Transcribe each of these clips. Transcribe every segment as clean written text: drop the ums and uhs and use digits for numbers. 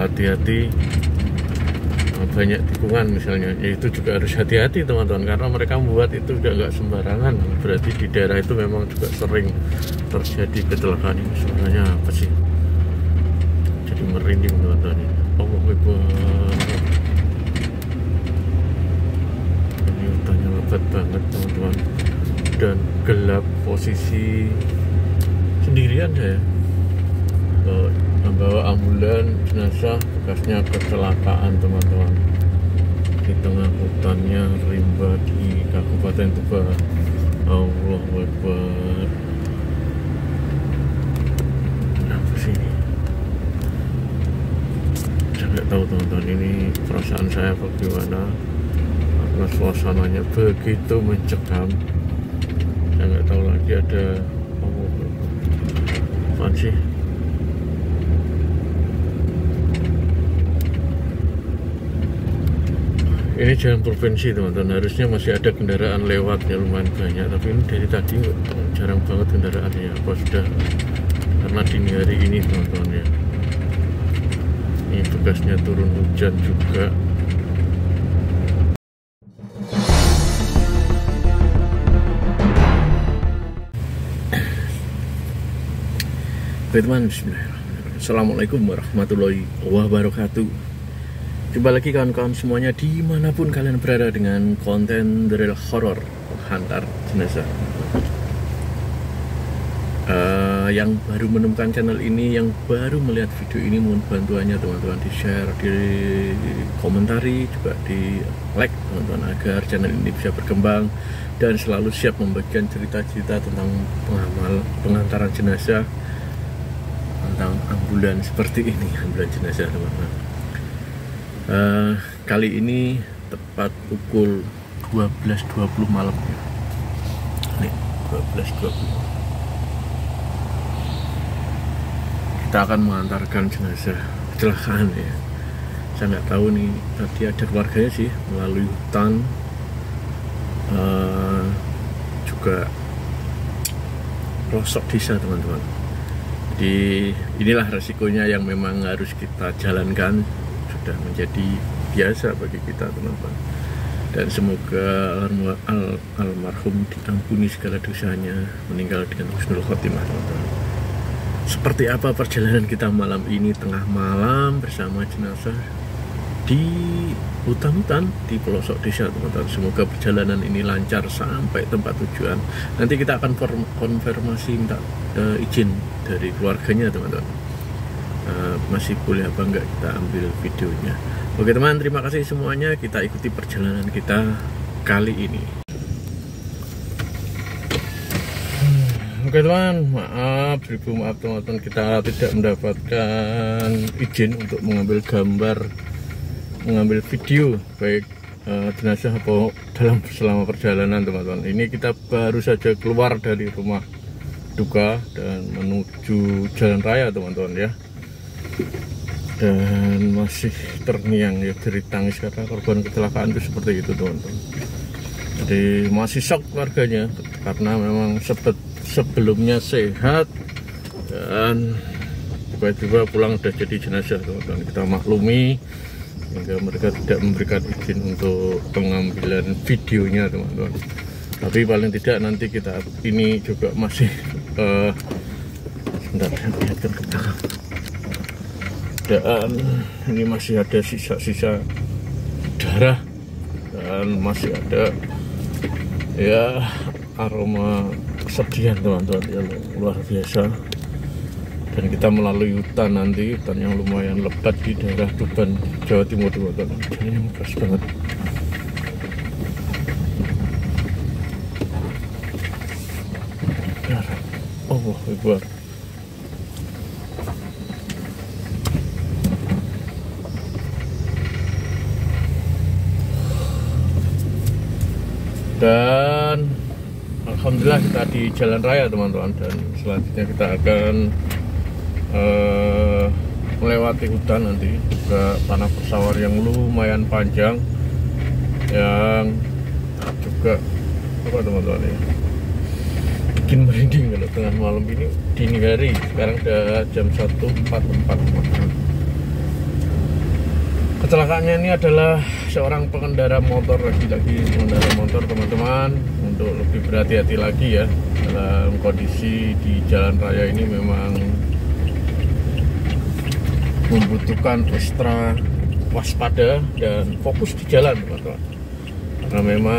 hati-hati, banyak tikungan misalnya, itu juga harus hati-hati teman-teman, karena mereka membuat itu juga nggak sembarangan. Berarti di daerah itu memang juga sering terjadi kecelakaan. Ini suaranya apa sih? Jadi merinding teman-teman. Allah Akbar. Ini hutannya lebat banget teman-teman, dan gelap, posisi sendirian saya membawa ambulan jenazah bekasnya kecelakaan teman-teman, di tengah hutannya rimba di Kabupaten Tuban. Allahu Akbar. Apa sih ini? Saya nggak tahu teman-teman, ini perasaan saya bagaimana karena suasananya begitu mencekam. Saya nggak tahu lagi ada apa sih. Ini jalan provinsi teman-teman, harusnya masih ada kendaraan lewatnya lumayan banyak, tapi ini dari tadi jarang banget kendaraannya. Apa sudah karena dini hari ini teman-teman ya. Ini bekasnya turun hujan juga. Oke teman, bismillahirrahmanirrahim. Assalamualaikum warahmatullahi wabarakatuh. Jumpa lagi kawan-kawan semuanya dimanapun kalian berada dengan konten drill horror penghantar jenazah. Yang baru menemukan channel ini, yang baru melihat video ini, mohon bantuannya teman-teman di share, di komentari, juga di like teman-teman, agar channel ini bisa berkembang dan selalu siap membagikan cerita-cerita tentang penghantaran jenazah, tentang ambulan seperti ini, ambulan jenazah teman-teman. Kali ini tepat pukul 12.20 malam ya. Nih, 12.20. Kita akan mengantarkan jenazah kecelakaan ya. Saya nggak tahu nih, tadi ada keluarganya sih, melalui hutan, juga pelosok desa teman-teman. Jadi inilah resikonya yang memang harus kita jalankan, sudah menjadi biasa bagi kita teman-teman, dan semoga almarhum diampuni segala dosanya, meninggal dengan husnul khotimah teman-teman. Seperti apa perjalanan kita malam ini, tengah malam bersama jenazah di hutan-hutan di pelosok desa teman-teman. Semoga perjalanan ini lancar sampai tempat tujuan. Nanti kita akan konfirmasi, minta izin dari keluarganya teman-teman, masih boleh apa enggak kita ambil videonya. Oke teman, terima kasih semuanya. Kita ikuti perjalanan kita kali ini. Oke teman, maaf teman-teman, kita tidak mendapatkan izin untuk mengambil gambar, mengambil video baik jenazah atau selama perjalanan teman-teman. Ini kita baru saja keluar dari rumah duka dan menuju jalan raya teman-teman ya, dan masih terngiang ya, jerit tangis karena korban kecelakaan itu seperti itu teman-teman. Jadi masih shock keluarganya karena memang sebelumnya sehat dan tiba-tiba pulang udah jadi jenazah teman-teman. Kita maklumi hingga mereka tidak memberikan izin untuk pengambilan videonya teman-teman. Tapi paling tidak nanti kita ini juga masih sebentar, lihatkan ke belakang. Dan ini masih ada sisa-sisa darah dan masih ada ya aroma kesedihan teman-teman yang luar biasa. Dan kita melalui hutan nanti, hutan yang lumayan lebat di daerah Tuban, Jawa Timur teman-teman. Jalannya keras banget. Allah Akbar. Dan alhamdulillah kita di jalan raya teman-teman, dan selanjutnya kita akan melewati hutan nanti ke tanah persawar yang lumayan panjang, yang juga apa teman-teman ya, bikin merinding kalau tengah malam ini, dini hari. Sekarang udah jam 1.44 teman-teman. Kecelakaannya ini adalah seorang pengendara motor, lagi-lagi pengendara motor teman-teman, untuk lebih berhati-hati lagi ya dalam kondisi di jalan raya ini. Memang membutuhkan ekstra waspada dan fokus di jalan teman-teman, karena memang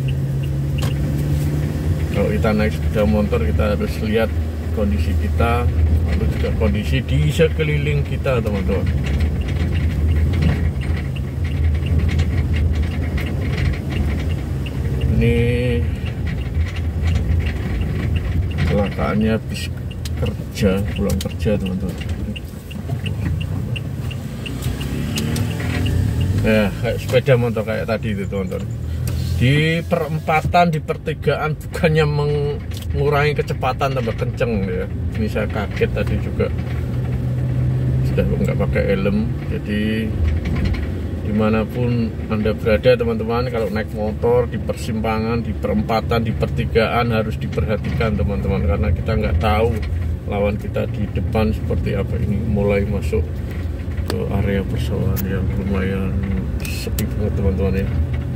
kalau kita naik sepeda motor kita harus lihat kondisi kita, lalu juga kondisi di sekeliling kita teman-teman. Ini kecelakaannya bis kerja, pulang kerja teman-teman. Nah, kayak sepeda motor kayak tadi itu teman-teman, di perempatan, di pertigaan, bukannya mengurangi kecepatan tambah kenceng ya. Ini saya kaget tadi juga, sudah nggak pakai helm. Jadi dimanapun Anda berada teman-teman, kalau naik motor di persimpangan, di perempatan, di pertigaan harus diperhatikan teman-teman, karena kita nggak tahu lawan kita di depan seperti apa. Ini mulai masuk ke area persawahan yang lumayan sepi banget teman-teman ya.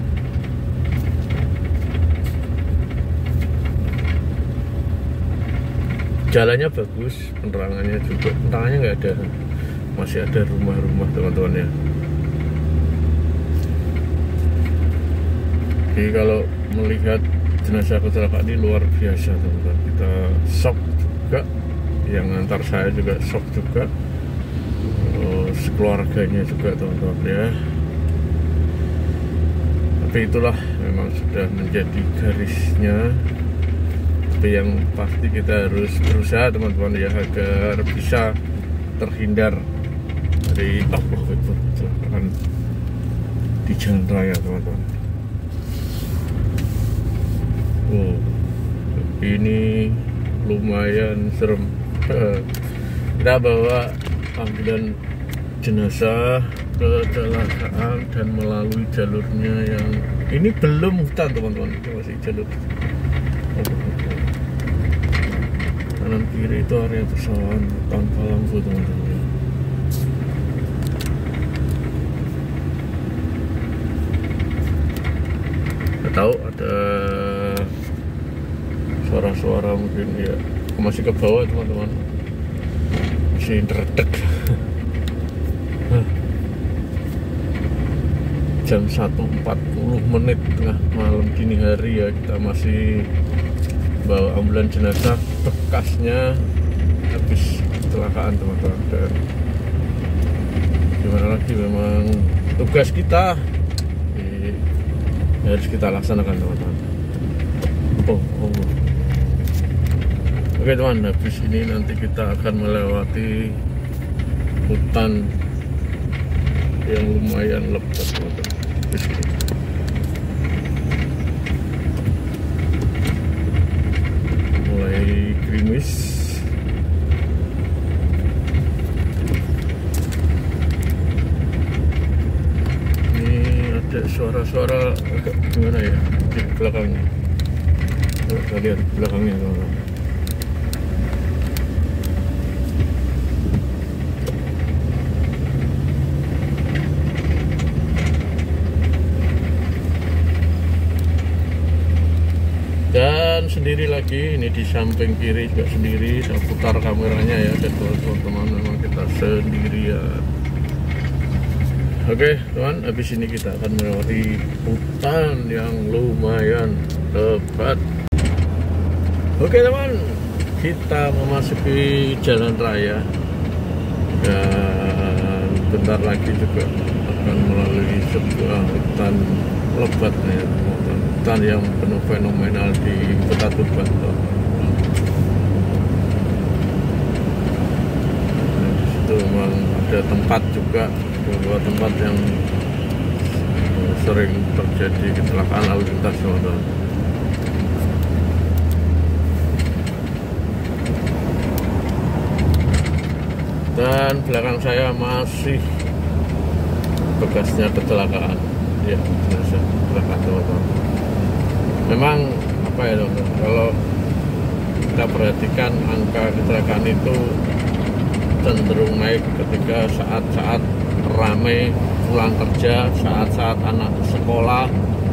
Jalannya bagus, penerangannya juga, penerangannya nggak ada, masih ada rumah-rumah teman-teman ya. Jadi kalau melihat jenazah kecelakaan ini luar biasa teman-teman, kita shock juga, yang antar saya juga shock juga, sekeluarganya juga teman-teman ya. Tapi itulah memang sudah menjadi garisnya. Tapi yang pasti kita harus berusaha teman-teman ya, agar bisa terhindar dari kecelakaan di jalan raya teman-teman. Oh, ini lumayan serem. Kita bawa ambulan jenazah kecelakaan dan melalui jalurnya yang ini belum hutan teman-teman, ini masih jalur kanan kiri itu area persawahan tanpa lampu teman-teman. Nggak tahu ada suara-suara mungkin ya, masih ke bawah teman-teman, masih ngeredek. Jam 1.40 tengah malam dini hari ya, kita masih bawa ambulan jenazah, bekasnya habis kecelakaan teman-teman. Dan gimana lagi, memang tugas kita harus kita laksanakan teman-teman. Oke teman, habis ini nanti kita akan melewati hutan yang lumayan lebat teman-teman. Mulai gerimis. Ini ada suara-suara agak gimana ya di belakangnya. Kita lihat di belakangnya teman-teman. Dan sendiri lagi, ini di samping kiri juga sendiri, saya putar kameranya ya, dan teman-teman memang kita sendirian. Oke teman, habis ini kita akan melewati hutan yang lumayan lebat. Oke teman, kita memasuki jalan raya dan bentar lagi juga akan melalui sebuah hutan lebat ya, hutan yang penuh fenomenal di Kota Tuban. Di situ memang ada tempat juga, beberapa tempat yang sering terjadi kecelakaan lalu lintas teman-teman. Dan belakang saya masih bekasnya kecelakaan ya, jenazah kecelakaan teman-teman. Memang apa ya teman-teman, kalau kita perhatikan angka kecelakaan itu cenderung naik ketika saat-saat ramai pulang kerja, saat-saat anak sekolah,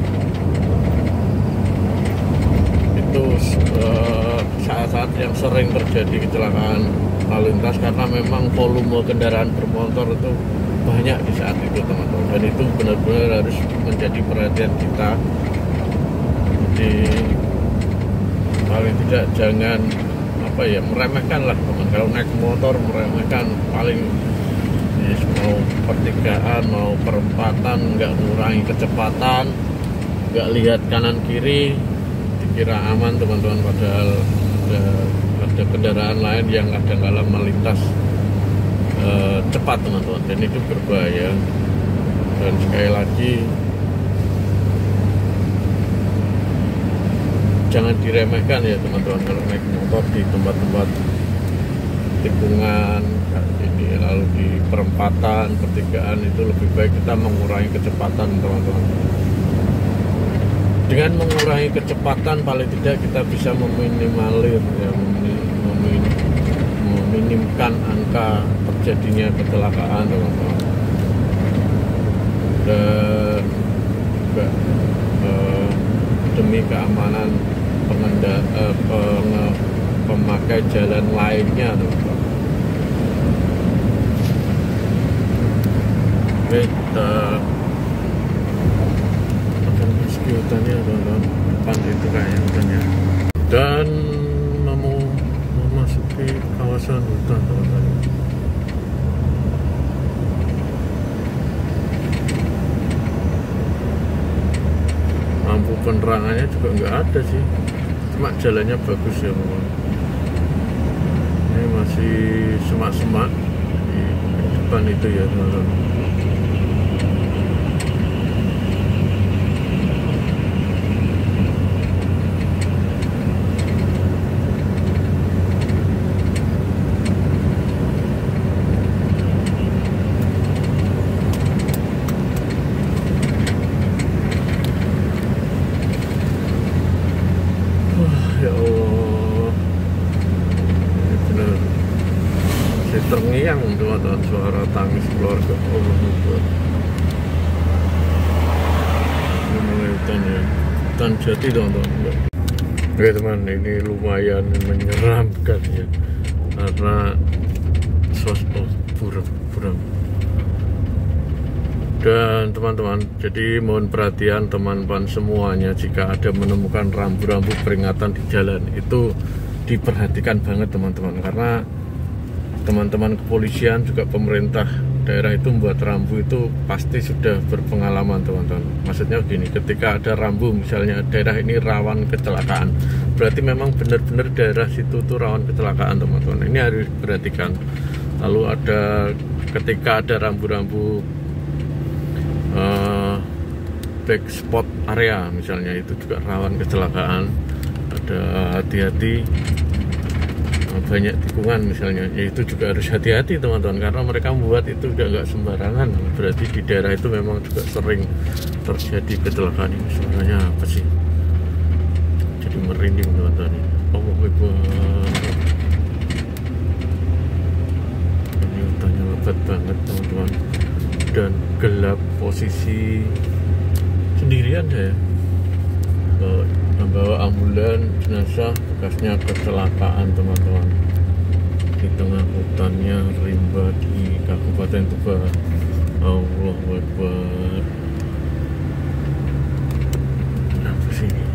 itu saat-saat yang sering terjadi kecelakaan lalu lintas, karena memang volume kendaraan bermotor itu banyak di saat itu teman-teman, dan itu benar-benar harus menjadi perhatian kita. Jadi paling tidak jangan meremehkan lah teman, kalau naik motor meremehkan, paling mau pertigaan mau perempatan nggak mengurangi kecepatan, nggak lihat kanan kiri, dikira aman teman-teman, padahal ada kendaraan lain yang kadang-kala melintas cepat teman-teman, dan itu berbahaya. Dan sekali lagi jangan diremehkan ya teman-teman, kalau naik motor di tempat-tempat tikungan ini, lalu di perempatan, pertigaan, itu lebih baik kita mengurangi kecepatan teman-teman. Dengan mengurangi kecepatan paling tidak kita bisa meminimalir ya, meminimkan angka terjadinya kecelakaan teman-teman. Dan juga demi keamanan pemakai jalan lainnya teman-teman. Oke, kita akan meski hutannya teman-teman, depan itu kayaknya hutannya, dan memasuki kawasan hutan teman-teman. Lampu penerangannya juga nggak ada sih, cuma jalannya bagus ya teman. Ini masih semak-semak di depan itu ya teman-teman. Ya Allah, ini benar masih terngiang teman-teman suara tangis keluarga. Allah Akbar. Ini mulai hutan ya, hutan jati teman-teman. Oke teman, ini lumayan menyeramkan ya, karena buram. Dan teman-teman, jadi mohon perhatian teman-teman semuanya, jika ada menemukan rambu-rambu peringatan di jalan, itu diperhatikan banget teman-teman, karena teman-teman kepolisian juga pemerintah daerah itu membuat rambu itu pasti sudah berpengalaman teman-teman. Maksudnya gini, ketika ada rambu misalnya daerah ini rawan kecelakaan, berarti memang benar-benar daerah situ tuh rawan kecelakaan teman-teman. Ini harus diperhatikan. Lalu ketika ada rambu-rambu back spot area misalnya, itu juga rawan kecelakaan, ada hati-hati, banyak tikungan misalnya, ya itu juga harus hati-hati teman-teman, karena mereka membuat itu juga nggak sembarangan, berarti di daerah itu memang juga sering terjadi kecelakaan. Ini suaranya apa sih, jadi merinding teman-teman. Allahu Akbar. Ini hutannya lebat banget teman-teman, dan gelap, posisi sendirian saya membawa ambulan jenazah bekasnya kecelakaan teman-teman, di tengah hutannya rimba di Kabupaten Tuban. Allahu Akbar. Apa sih ini?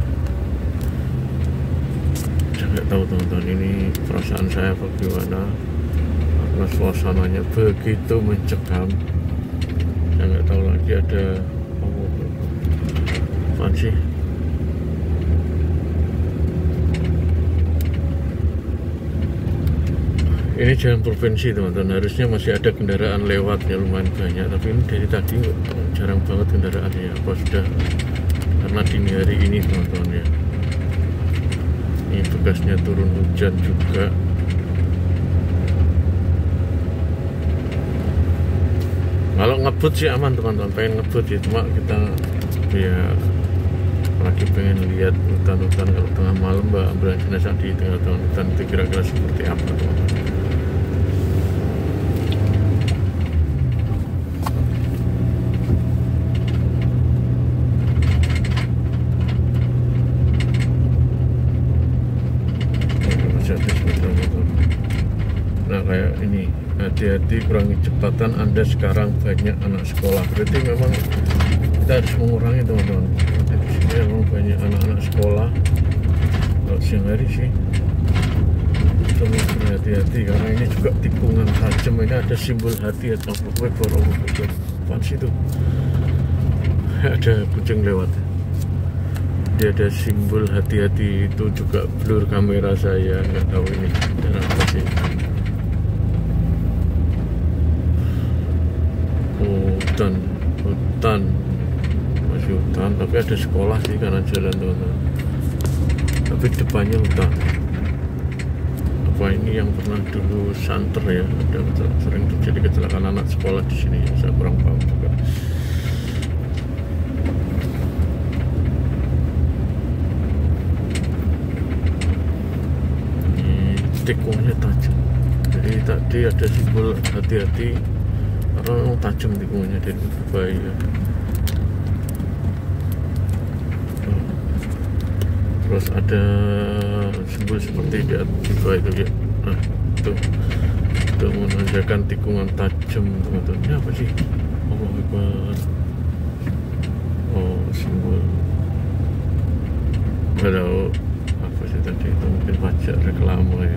Saya nggak tahu teman-teman, ini perasaan saya bagaimana, karena suasananya begitu mencekam. Saya nggak tahu lagi ada apaan sih. Ini jalan provinsi teman-teman, harusnya masih ada kendaraan lewat ya, lumayan banyak, tapi ini dari tadi jarang banget kendaraan ya. Apa sudah karena dini hari ini teman-teman ya. Ini bekasnya turun hujan juga. Kalau ngebut sih aman teman-teman, pengen ngebut ya, cuma kita ya lagi pengen lihat hutan-hutan, kalau tengah malam ambulan jenazah di tengah-tengah hutan itu kira-kira seperti apa teman-teman. kurangi jembatan, Anda sekarang banyak anak sekolah. Berarti memang kita harus mengurangi, teman-teman. Di sini memang banyak anak-anak sekolah. Kalau siang hari sih perlu berhati-hati, karena ini juga tikungan tajam. Ini ada simbol hati atau apaan sih itu? Ada kucing lewat. Dia ada simbol hati-hati, itu juga blur kamera saya, nggak tahu ini cara apa sih. Hutan masih hutan, tapi ada sekolah sih kanan jalan, teman-teman. Tapi depannya hutan. Apa ini yang pernah dulu santer ya? Ada sering terjadi kecelakaan anak sekolah di sini. Saya kurang paham juga. Ini tikungannya tajam. Jadi tadi ada simbol hati-hati, karena memang tajam tikungannya dan berbahaya. Terus ada simbol seperti di bawah itu ya. Nah, itu menandakan tikungan tajam, teman-teman. Ini apa sih? Allahu Akbar. Oh, simbol. Nggak tahu apa sih tadi, itu mungkin pajak reklame ya.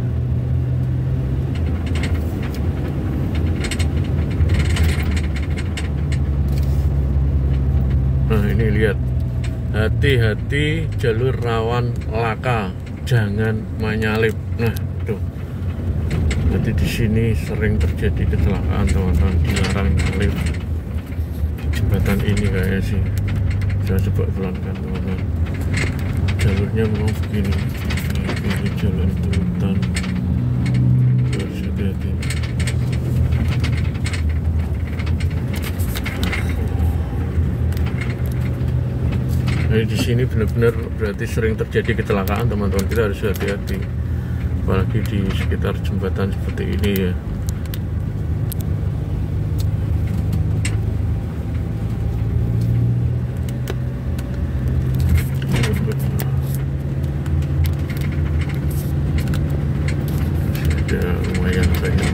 Nah, ini lihat, hati-hati jalur rawan laka, jangan menyalip. Nah, tuh. Jadi di sini sering terjadi kecelakaan, teman-teman. Dilarang menyalip. Jembatan ini kayaknya sih. Saya coba pelankan, teman-teman. Jalurnya memang begini. Ini jalan hutan. Harus hati-hati. Nah, di sini benar-benar berarti sering terjadi kecelakaan, teman-teman. Kita harus hati-hati, apalagi di sekitar jembatan seperti ini ya. Ada lumayan banyak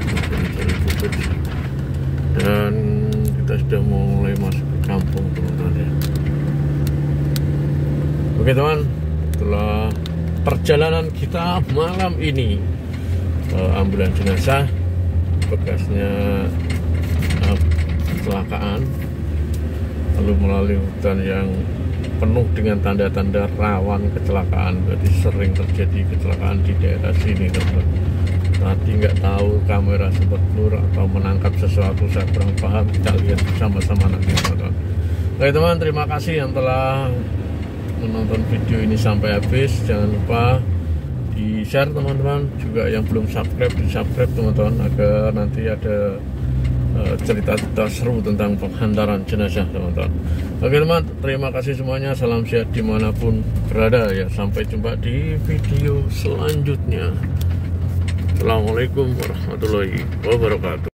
dan kita sudah mulai masuk ke kampung, teman-teman ya. Oke, teman, setelah perjalanan kita malam ini, ambulan jenazah, bekasnya kecelakaan, lalu melalui hutan yang penuh dengan tanda-tanda rawan kecelakaan. Berarti sering terjadi kecelakaan di daerah sini, teman-teman. Tadi nggak tahu kamera sempat blur atau menangkap sesuatu, saya kurang paham. Kita lihat bersama-sama nanti, teman-teman. Oke, teman, terima kasih yang telah menonton video ini sampai habis. Jangan lupa di share, teman-teman. Juga yang belum subscribe, di subscribe, teman-teman, agar nanti ada cerita-cerita seru tentang penghantaran jenazah, teman-teman. Oke, teman, terima kasih semuanya. Salam sehat dimanapun berada ya. Sampai jumpa di video selanjutnya. Assalamualaikum warahmatullahi wabarakatuh.